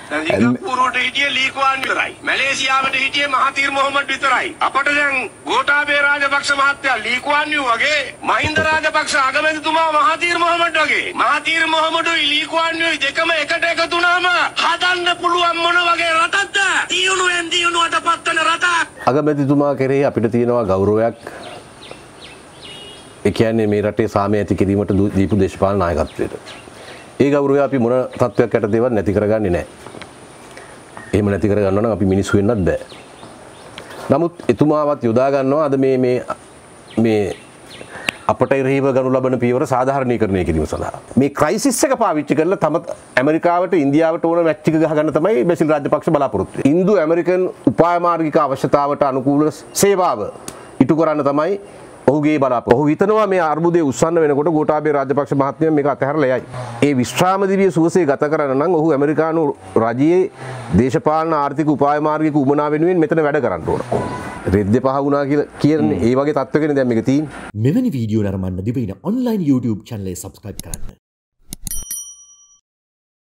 සිංගප්පූරුවට හිටියේ ලී කුවාන් විතරයි. මැලේසියාවට හිටියේ මහතීර් මොහොමඩ් විතරයි. අපට දැන් ගෝඨාභය රාජපක්ෂ මහත්තයා ලී කුවාන් වගේ මහින්ද රාජපක්ෂ අගමැතිතුමා මහතීර් මොහොමඩ් වගේ. මහතීර් මොහොමඩ්යි ලී කුවාන් දෙකම එකට එකතු වුණාම හදන්න පුළුවන් මොන වගේ රටක්ද? දියුණුවෙන් දියුණුවට පත්වන රටක්. අගමැතිතුමා කෙරෙහි අපිට තියෙනවා ගෞරවයක්. ඒ කියන්නේ මේ රටේ සාමය ඇති කිරීමට දීපු දේශපාලන නායකත්වයට. ඒ ගෞරවය අපි මොන තත්ත්වයක් යටතේවත් නැති කරගන්නේ නැහැ. එහෙම නැති කරගන්න නම් අපි මිනිස්සු වෙන්නත් බෑ. නමුත් එතුමාවත් යොදා ගන්නවා අද මේ අපට ඉරහිව ගනු ලබන පියවර සාධාරණීකරණය කිරීම සඳහා. මේ ක්‍රයිසිස් එක පාවිච්චි කරලා තම ඇමරිකාවට ඉන්දියාවට ඕන මැච් එක ගහගන්න තමයි බැසිල් රාජපක්ෂ බලාපොරොත්තු වෙන්නේ. ඉන්දු ඇමරිකන් උපාය මාර්ගික අවශ්‍යතාවට අනුකූල සේවාව ඉටු කරන්න තමයි ඔහුගේ බලාපොරොත්තු. ඔහු හිතනවා මේ අර්බුදය උස්සන්න වෙනකොට ගෝඨාභය රාජපක්ෂ මහත්මයා මේක අතහැරලා යයි. ඒ විශ්‍රාම දිවිය සුවසේ ගත කරන්න නම් ඔහු ඇමරිකානු රජයේ දේශපාලන ආර්ථික උපාය මාර්ගික උමනා වෙනුවෙන් මෙතන වැඩ කරන්න ඕන. රෙද්ද පහ වුණා කියලා කියන්නේ ඒ වගේ තත්ත්වකනේ දැන් මේක තියෙන්නේ. මෙවැනි වීඩියෝ නරඹන්න දිවෙන ඔන්ලයින් YouTube channel එක subscribe කරන්න.